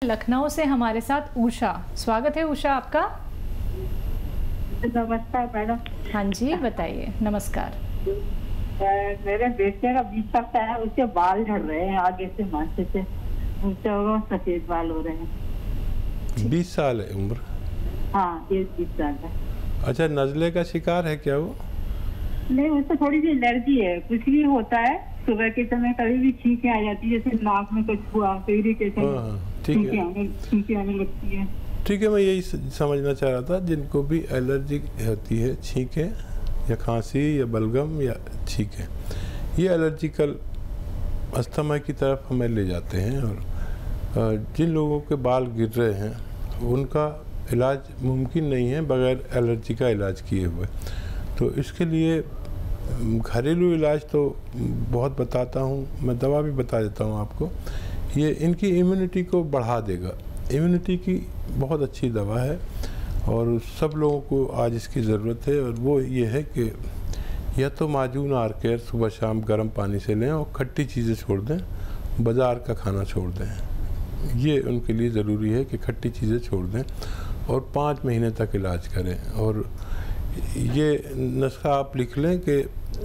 लखनऊ से हमारे साथ उषा। स्वागत है उषा आपका। नमस्कार मैडम। हाँ जी बताइए। नमस्कार। मेरे बेटे का 20 साल का है, उसके बाल झड़ रहे हैं आगे से माथे से, उसके सफेद बाल हो रहे हैं। 20 साल है उम्र? हाँ ये 20 साल है। अच्छा, नज़ले का शिकार है क्या वो? नहीं, उसको थोड़ी सी एलर्जी है, कुछ भी होता है सुबह के समय कभी भी छींकें आ जाती है, जैसे नाक में कुछ हुआ तो इरिटेशन, छींकें आने लगती है। ठीक है, मैं यही समझना चाह रहा था, जिनको भी एलर्जी होती है, छींकें या खांसी या बलगम या छींकें, ये एलर्जिकल अस्थमा की तरफ हमें ले जाते हैं। और जिन लोगों के बाल गिर रहे हैं उनका इलाज मुमकिन नहीं है बगैर एलर्जी का इलाज किए हुए। तो इसके लिए घरेलू इलाज तो बहुत बताता हूँ, मैं दवा भी बता देता हूँ आपको। ये इनकी इम्यूनिटी को बढ़ा देगा। इम्यूनिटी की बहुत अच्छी दवा है और सब लोगों को आज इसकी ज़रूरत है। और वो ये है कि या तो माजून आर केयर सुबह शाम गर्म पानी से लें और खट्टी चीज़ें छोड़ दें, बाज़ार का खाना छोड़ दें। ये उनके लिए ज़रूरी है कि खट्टी चीज़ें छोड़ दें और 5 महीने तक इलाज करें। और ये नुस्खा आप लिख लें कि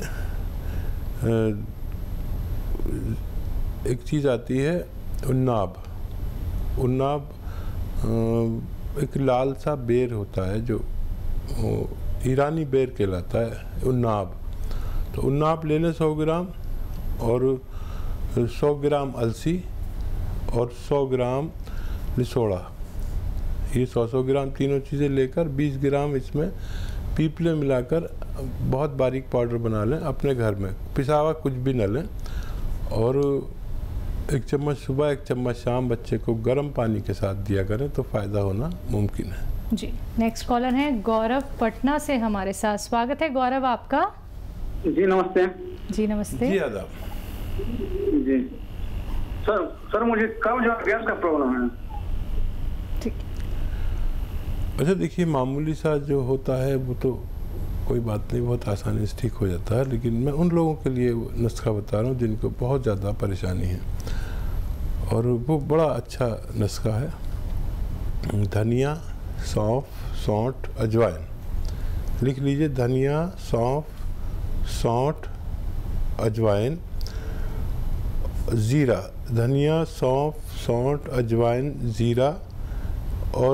एक चीज़ आती है उन्नाब। उन्नाब एक लाल सा बेर होता है जो ईरानी बेर कहलाता है, उन्नाब। तो उन्नाब ले लें 100 ग्राम, और 100 ग्राम अलसी और 100 ग्राम लिसोड़ा। ये 100 ग्राम तीनों चीज़ें लेकर 20 ग्राम इसमें पीपले मिलाकर बहुत बारीक पाउडर बना लें अपने घर में, पिसा हुआ कुछ भी न लें। और 1 चम्मच सुबह 1 चम्मच शाम बच्चे को गर्म पानी के साथ दिया करें तो फ़ायदा होना मुमकिन है। जी नेक्स्ट कॉलर हैं गौरव पटना से हमारे साथ। स्वागत है गौरव आपका। जी नमस्ते। जी नमस्ते। जी आदाब। जी सर मुझे कब्ज और गैस का प्रॉब्लम है। ठीक। अच्छा देखिए, मामूली सा जो होता है वो तो कोई बात नहीं, बहुत आसानी से ठीक हो जाता है। लेकिन मैं उन लोगों के लिए नुस्खा बता रहा हूँ जिनको बहुत ज़्यादा परेशानी है, और वो बड़ा अच्छा नुस्खा है। धनिया, सौंफ, सौंठ, अजवाइन। लिख लीजिए, धनिया, सौंफ, सौंठ, अजवाइन, ज़ीरा। धनिया, सौंफ, सौंठ, अजवाइन, ज़ीरा और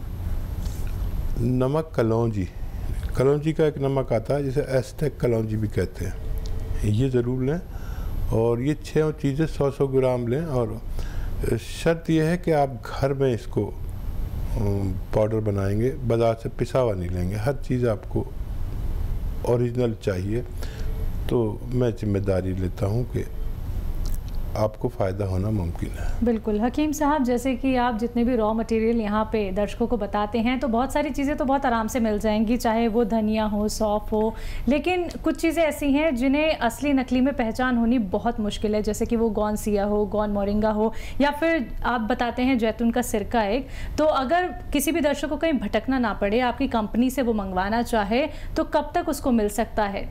नमक कलौंजी। कलौंजी का एक नमक आता है जिसे एस्टेक कलौंजी भी कहते हैं, ये ज़रूर लें। और ये 6 चीज़ें 100-100 ग्राम लें। और शर्त यह है कि आप घर में इसको पाउडर बनाएंगे, बाज़ार से पिसा हुआ नहीं लेंगे। हर चीज़ आपको ओरिजिनल चाहिए। तो मैं जिम्मेदारी लेता हूँ कि आपको फ़ायदा होना मुमकिन है। बिल्कुल हकीम साहब, जैसे कि आप जितने भी रॉ मटेरियल यहाँ पे दर्शकों को बताते हैं तो बहुत सारी चीज़ें तो बहुत आराम से मिल जाएंगी, चाहे वो धनिया हो, सौंफ हो। लेकिन कुछ चीज़ें ऐसी हैं जिन्हें असली नकली में पहचान होनी बहुत मुश्किल है, जैसे कि वो गौन सिया हो, गौन मोरिंगा हो, या फिर आप बताते हैं जैतून का सिरका एक। तो अगर किसी भी दर्शक को कहीं भटकना ना पड़े, आपकी कंपनी से वो मंगवाना चाहे तो कब तक उसको मिल सकता है?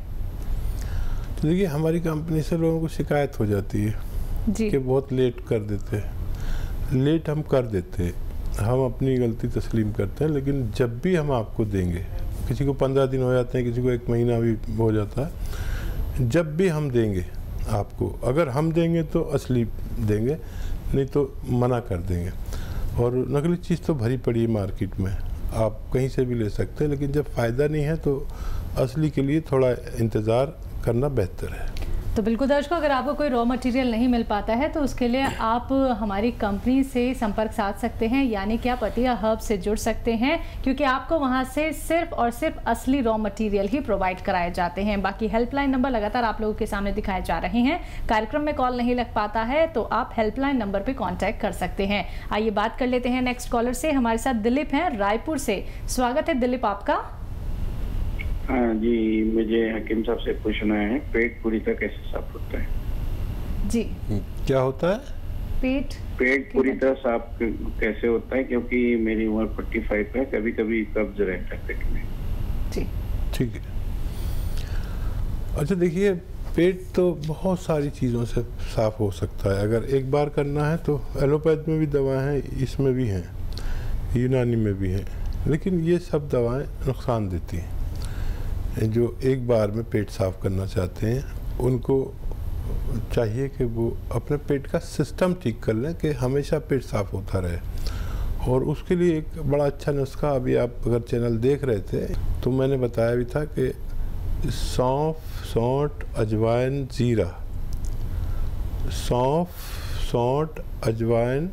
तो देखिए, हमारी कंपनी से लोगों को शिकायत हो जाती है कि बहुत लेट कर देते हैं। लेट हम कर देते हैं, हम अपनी गलती तस्लीम करते हैं। लेकिन जब भी हम आपको देंगे, किसी को 15 दिन हो जाते हैं, किसी को 1 महीना भी हो जाता है, जब भी हम देंगे आपको, अगर हम देंगे तो असली देंगे, नहीं तो मना कर देंगे। और नकली चीज़ तो भरी पड़ी है मार्केट में, आप कहीं से भी ले सकते हैं। लेकिन जब फ़ायदा नहीं है तो असली के लिए थोड़ा इंतज़ार करना बेहतर है। तो बिल्कुल दर्शकों, अगर आपको कोई रॉ मटेरियल नहीं मिल पाता है तो उसके लिए आप हमारी कंपनी से संपर्क साध सकते हैं, यानी कि आप अतिया हर्ब से जुड़ सकते हैं, क्योंकि आपको वहां से सिर्फ और सिर्फ असली रॉ मटेरियल ही प्रोवाइड कराए जाते हैं। बाकी हेल्पलाइन नंबर लगातार आप लोगों के सामने दिखाए जा रहे हैं। कार्यक्रम में कॉल नहीं लग पाता है तो आप हेल्पलाइन नंबर पर कॉन्टैक्ट कर सकते हैं। आइए बात कर लेते हैं नेक्स्ट कॉलर से। हमारे साथ दिलीप हैं रायपुर से। स्वागत है दिलीप आपका। हाँ जी, मुझे हकीम साहब से पूछना है, पेट पूरी तरह कैसे साफ होता है? जी क्या होता है? पेट पूरी तरह साफ कैसे होता है, क्योंकि मेरी उम्र 45 है, कभी कभी कब्ज रहता है पेट में। जी ठीक है। अच्छा देखिए, पेट तो बहुत सारी चीज़ों से साफ़ हो सकता है। अगर एक बार करना है तो एलोपैथ में भी दवाएं हैं, इसमें भी हैं, यूनानी में भी हैं, लेकिन ये सब दवाएं नुकसान देती हैं। जो एक बार में पेट साफ़ करना चाहते हैं उनको चाहिए कि वो अपने पेट का सिस्टम ठीक कर लें कि हमेशा पेट साफ़ होता रहे। और उसके लिए एक बड़ा अच्छा नुस्खा, अभी आप अगर चैनल देख रहे थे तो मैंने बताया भी था कि सौंफ, सौंठ, अजवाइन, ज़ीरा, सौंफ, सौंठ, अजवाइन,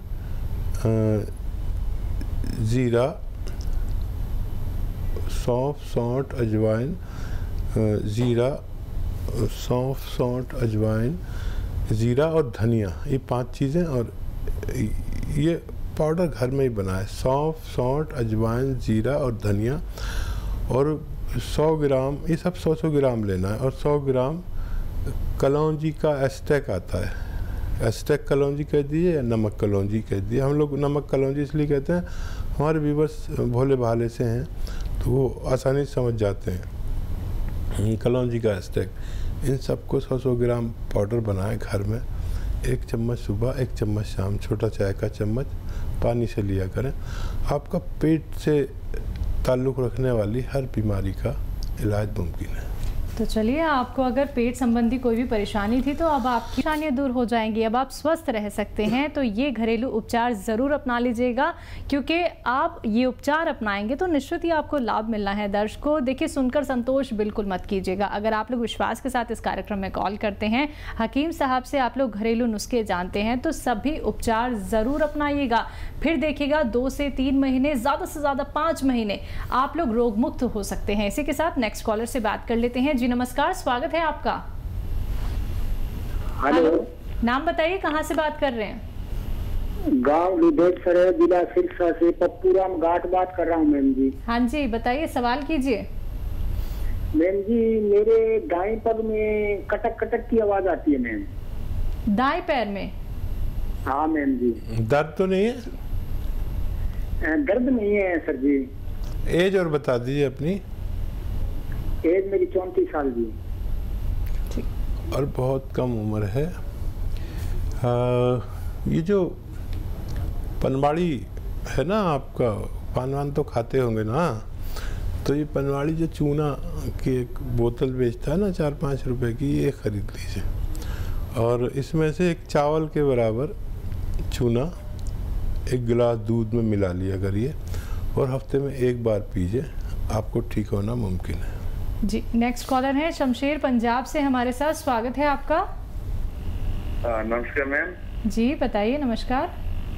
ज़ीरा, सौंफ, सौंठ, अजवाइन, ज़ीरा, सौंफ, सौंठ, अजवाइन, ज़ीरा और धनिया, ये 5 चीज़ें। और ये पाउडर घर में ही बना है। सौंफ, सौंठ, अजवाइन, ज़ीरा और धनिया, और 100 ग्राम, ये सब 100 ग्राम लेना है। और 100 ग्राम कलौंजी का एस्टेक आता है। एस्टेक कलौंजी कह दीजिए या नमक कलौंजी कह दीजिए। हम लोग नमक कलौंजी इसलिए कहते हैं, हमारे व्यूवर्स भोले भाले से हैं तो वो आसानी से समझ जाते हैं। कलौंजी का एस्टेक, इन सबको 100 ग्राम पाउडर बनाएं घर में। 1 चम्मच सुबह, 1 चम्मच शाम, छोटा चाय का चम्मच पानी से लिया करें। आपका पेट से ताल्लुक़ रखने वाली हर बीमारी का इलाज मुमकिन है। तो चलिए, आपको अगर पेट संबंधी कोई भी परेशानी थी तो अब आपकी परेशानियाँ दूर हो जाएंगी, अब आप स्वस्थ रह सकते हैं। तो ये घरेलू उपचार ज़रूर अपना लीजिएगा, क्योंकि आप ये उपचार अपनाएंगे तो निश्चित ही आपको लाभ मिलना है। दर्शकों देखिए, सुनकर संतोष बिल्कुल मत कीजिएगा। अगर आप लोग विश्वास के साथ इस कार्यक्रम में कॉल करते हैं, हकीम साहब से आप लोग घरेलू नुस्खे जानते हैं, तो सभी उपचार ज़रूर अपनाइएगा। फिर देखिएगा 2 से 3 महीने, ज़्यादा से ज़्यादा 5 महीने आप लोग रोग मुक्त हो सकते हैं। इसी के साथ नेक्स्ट कॉलर से बात कर लेते हैं। जी नमस्कार, स्वागत है आपका। हेलो, नाम बताइए, कहाँ से बात कर रहे हैं? गांव विदेशर है, जिला सिरसा से पप्पूराम घाट बात कर रहा हूँ मैम जी। हाँ जी, बताइए, सवाल कीजिए। मैम जी, मेरे दाएं पग में कटक कटक की आवाज आती है मैम। दाएं पैर में? हाँ मैम जी। दर्द तो नहीं है? दर्द नहीं है सर जी। एज और बता दीजिए अपनी। एज मेरी 34 साल जी। और बहुत कम उम्र है। ये जो पनवाड़ी है ना, आपका पान वान तो खाते होंगे ना, तो ये पनवाड़ी जो चूना की एक बोतल बेचता है ना 4-5 रुपए की, ये खरीद लीजिए। और इसमें से एक चावल के बराबर चूना 1 गिलास दूध में मिला लिया करिए और हफ्ते में 1 बार पीजिए, आपको ठीक होना मुमकिन है। जी, नेक्स्ट कॉलर है शमशेर पंजाब से हमारे साथ, स्वागत है आपका। नमस्कार मैम। जी बताइए। नमस्कार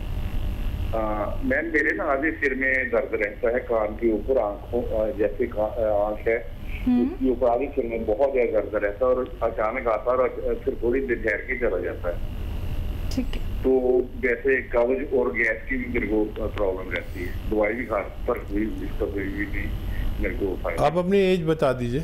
मैम, मेरे ना आधे सिर में दर्द रहता है, कान के ऊपर, आंखों जैसे आंख है उसके ऊपर आधे सिर में बहुत ज्यादा दर्द रहता है, और अचानक आता है और फिर थोड़ी देर ठहर के चला जाता है। ठीक है। तो जैसे कब्ज और गैस की भी मेरे को प्रॉब्लम रहती है, दवाई भी खा पर इसका कोई भी नहीं मेरे को। आप अपनी एज बता दीजिए।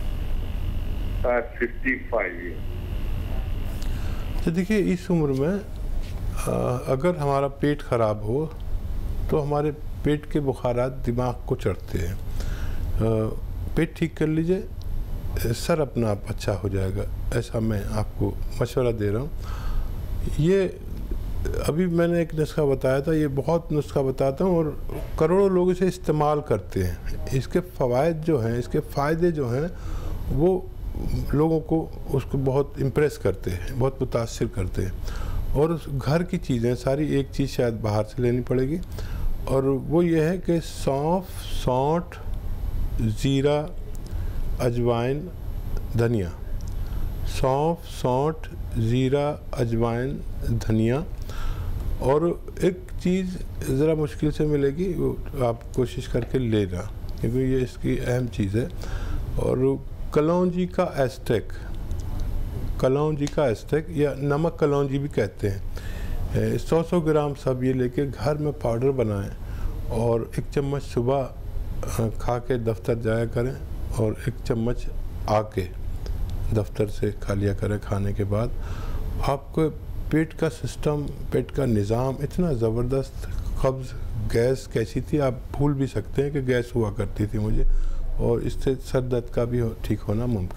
55 ईयर। तो देखिए, इस उम्र में अगर हमारा पेट खराब हो तो हमारे पेट के बुखारात दिमाग को चढ़ते हैं। पेट ठीक कर लीजिए, सर अपना आप अच्छा हो जाएगा, ऐसा मैं आपको मशवरा दे रहा हूँ। ये अभी मैंने एक नुस्खा बताया था, ये बहुत नुस्खा बताता हूँ और करोड़ों लोग इसे इस्तेमाल करते हैं। इसके फ़वाइद जो हैं, इसके फ़ायदे जो हैं, वो लोगों को उसको बहुत इम्प्रेस करते हैं, बहुत मुतासिर करते हैं। और उस घर की चीज़ें सारी, एक चीज़ शायद बाहर से लेनी पड़ेगी, और वो ये है कि सौंफ, सौंठ, ज़ीरा, अजवाइन, धनिया। सौंफ, सौंठ, ज़ीरा, अजवाइन, धनिया। और एक चीज़ ज़रा मुश्किल से मिलेगी, वो आप कोशिश करके लेना, क्योंकि ये इसकी अहम चीज़ है। और कलौंजी का एस्टेक, कलौंजी का एस्टेक या नमक कलौंजी भी कहते हैं, 100 ग्राम सब ये लेके घर में पाउडर बनाएं और 1 चम्मच सुबह खा के दफ्तर जाया करें और 1 चम्मच आके दफ्तर से खा लिया करें खाने के बाद। आपको पेट का सिस्टम, पेट का निज़ाम इतना ज़बरदस्त, कब्ज़, गैस कैसी थी आप भूल भी सकते हैं कि गैस हुआ करती थी मुझे, और इससे सर दर्द का भी ठीक होना मुमकिन है।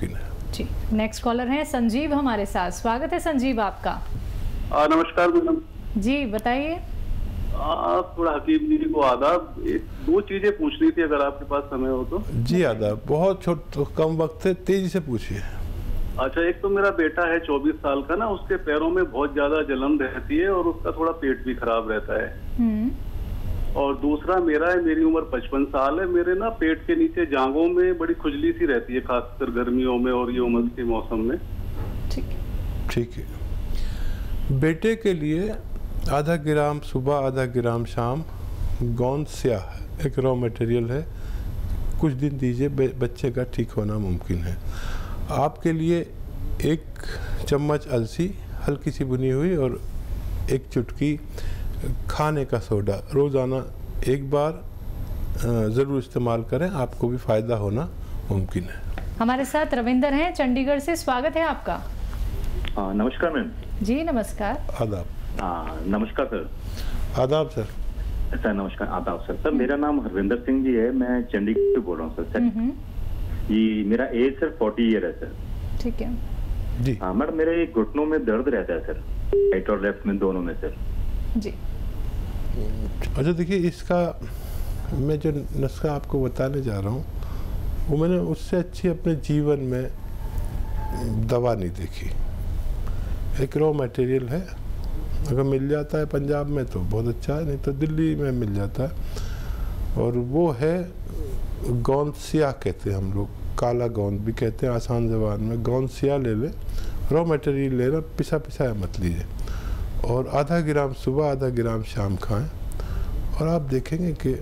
जी, नेक्स्ट कॉलर हैं संजीव हमारे साथ। स्वागत है संजीव आपका। नमस्कार मैडम जी बताइए। थोड़ा हकीम जी को आदाब। 2 चीजें पूछनी थी अगर आपके पास समय हो तो। जी आदाब, बहुत कम वक्त है, तेजी से पूछिए। अच्छा, एक तो मेरा बेटा है 24 साल का ना, उसके पैरों में बहुत ज्यादा जलन रहती है और उसका थोड़ा पेट भी खराब रहता है। और दूसरा मेरा है, मेरी उम्र 55 साल है, मेरे ना पेट के नीचे जांघों में बड़ी खुजली सी रहती है, खासकर गर्मियों में और ये उमस के मौसम में। ठीक है। बेटे के लिए आधा ग्राम सुबह, आधा ग्राम शाम गोंद स्याह एक रॉ मटेरियल है, कुछ दिन दीजिए, बच्चे का ठीक होना मुमकिन है। आपके लिए 1 चम्मच अलसी हल्की सी भुनी हुई और 1 चुटकी खाने का सोडा रोज़ाना 1 बार ज़रूर इस्तेमाल करें, आपको भी फ़ायदा होना मुमकिन है। हमारे साथ रविंदर हैं चंडीगढ़ से। स्वागत है आपका। नमस्कार मैम। जी नमस्कार। आदाब। नमस्कार सर। आदाब सर। सर नमस्कार, आदाब सर। सर मेरा नाम हरविंदर सिंह जी है, मैं चंडीगढ़ से बोल रहा हूँ सर। जी मेरा एज सर 40 ईयर है सर। ठीक है जी। हाँ मैडम, मेरे घुटनों में दर्द रहता है सर, राइट और लेफ्ट में दोनों में सर। जी। अच्छा देखिए, इसका मैं जो नुस्खा आपको बताने जा रहा हूँ वो मैंने उससे अच्छी अपने जीवन में दवा नहीं देखी। एक रॉ मटेरियल है, अगर मिल जाता है पंजाब में तो बहुत अच्छा है, नहीं तो दिल्ली में मिल जाता है, और वो है गोंद स्याह कहते हैं हम लोग, काला गोंद भी कहते हैं आसान ज़बान में। गोंद स्याह ले लें, रॉ मटेरियल लेना, पिसा पिसाया मत लीजिए, और आधा ग्राम सुबह, आधा ग्राम शाम खाएं, और आप देखेंगे कि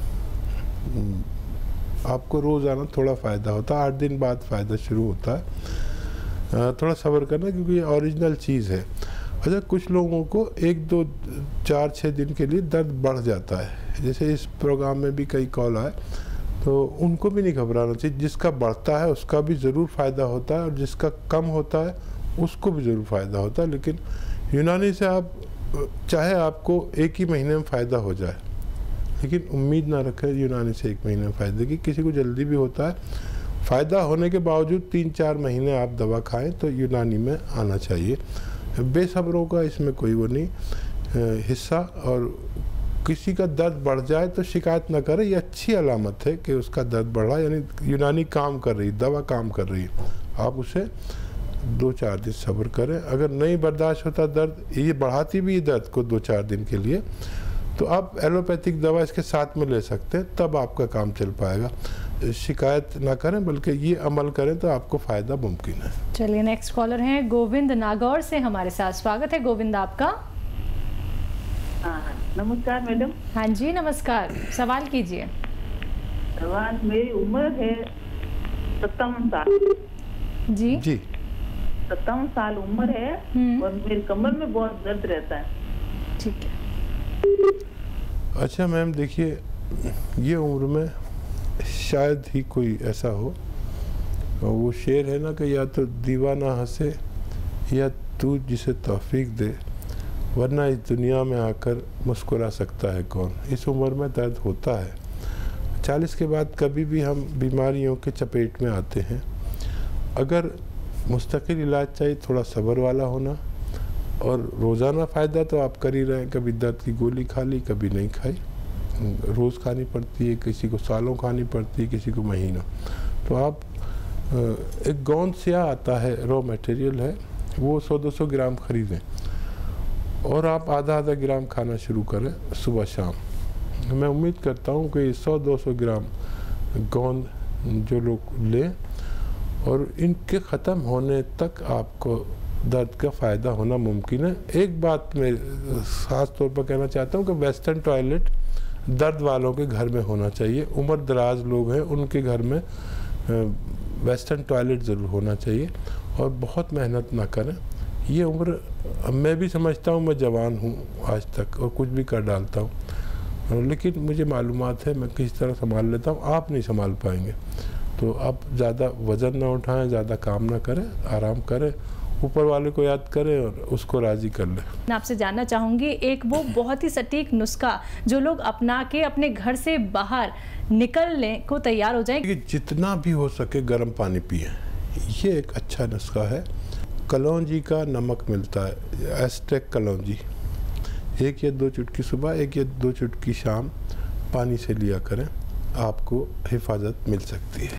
आपको रोज़ाना थोड़ा फ़ायदा होता है। 8 दिन बाद फ़ायदा शुरू होता है। थोड़ा सब्र करना, क्योंकि ये ओरिजिनल चीज़ है। अच्छा, कुछ लोगों को 1, 2, 4, 6 दिन के लिए दर्द बढ़ जाता है, जैसे इस प्रोग्राम में भी कई कॉल आए, तो उनको भी नहीं घबराना चाहिए। जिसका बढ़ता है उसका भी ज़रूर फ़ायदा होता है, और जिसका कम होता है उसको भी ज़रूर फ़ायदा होता है। लेकिन यूनानी से आप चाहे आपको 1 ही महीने में फ़ायदा हो जाए, लेकिन उम्मीद ना रखें यूनानी से 1 महीने में फ़ायदे की। किसी को जल्दी भी होता है, फ़ायदा होने के बावजूद 3-4 महीने आप दवा खाएं तो यूनानी में आना चाहिए। बेसब्रों का इसमें कोई वो नहीं हिस्सा, और किसी का दर्द बढ़ जाए तो शिकायत ना करें, ये अच्छी अलामत है कि उसका दर्द बढ़ा, यानी यूनानी काम कर रही, दवा काम कर रही है। आप उसे 2-4 दिन सब्र करें। अगर नहीं बर्दाश्त होता दर्द, ये बढ़ाती भी दर्द को 2-4 दिन के लिए, तो आप एलोपैथिक दवा इसके साथ में ले सकते हैं, तब आपका काम चल पाएगा। शिकायत ना करें, बल्कि ये अमल करें तो आपको फ़ायदा मुमकिन है। चलिए, नेक्स्ट कॉलर हैं गोविंद नागौर से हमारे साथ। स्वागत है गोविंद आपका। नमस्कार मैडम। हाँ जी नमस्कार, सवाल कीजिए। सवाल, मेरी उम्र है 57 साल। जी जी 57 साल उम्र है, और मेरी कमर में बहुत दर्द रहता है। ठीक है। अच्छा मैम, देखिए ये उम्र में शायद ही कोई ऐसा हो, और वो शेर है ना कि या तो दीवाना हंसे या तू जिसे तौफीक दे, वरना इस दुनिया में आकर मुस्कुरा सकता है कौन। इस उम्र में दर्द होता है। 40 के बाद कभी भी हम बीमारियों के चपेट में आते हैं। अगर मुस्तकिल इलाज चाहिए, थोड़ा सब्र वाला होना, और रोज़ाना फ़ायदा तो आप कर ही रहे हैं। कभी दर्द की गोली खा ली, कभी नहीं खाई, रोज़ खानी पड़ती है, किसी को सालों खानी पड़ती है, किसी को महीनों। तो आप एक गोंद स्याह आता है, रॉ मटेरियल है, वो 100-200 ग्राम खरीदें, और आप आधा ग्राम खाना शुरू करें सुबह शाम। मैं उम्मीद करता हूँ कि 100-200 ग्राम गोंद जो लोग लें, और इनके ख़त्म होने तक आपको दर्द का फ़ायदा होना मुमकिन है। एक बात मैं ख़ास तौर पर कहना चाहता हूँ कि वेस्टर्न टॉयलेट दर्द वालों के घर में होना चाहिए। उम्र दराज लोग हैं, उनके घर में वेस्टर्न टॉयलेट ज़रूर होना चाहिए, और बहुत मेहनत ना करें। ये उम्र, मैं भी समझता हूँ मैं जवान हूँ आज तक और कुछ भी कर डालता हूँ, लेकिन मुझे मालूमात है मैं किस तरह संभाल लेता हूँ, आप नहीं संभाल पाएंगे। तो आप ज़्यादा वज़न ना उठाएं, ज़्यादा काम ना करें, आराम करें, ऊपर वाले को याद करें और उसको राज़ी कर लें। मैं आपसे जानना चाहूँगी, एक वो बहुत ही सटीक नुस्खा जो लोग अपना के अपने घर से बाहर निकलने को तैयार हो जाए। जितना भी हो सके गर्म पानी पिए, ये एक अच्छा नुस्खा है। कलौंजी का नमक मिलता है, एस्टेक कलौंजी, 1 या 2 चुटकी सुबह, 1 या 2 चुटकी शाम पानी से लिया करें, आपको हिफाजत मिल सकती है।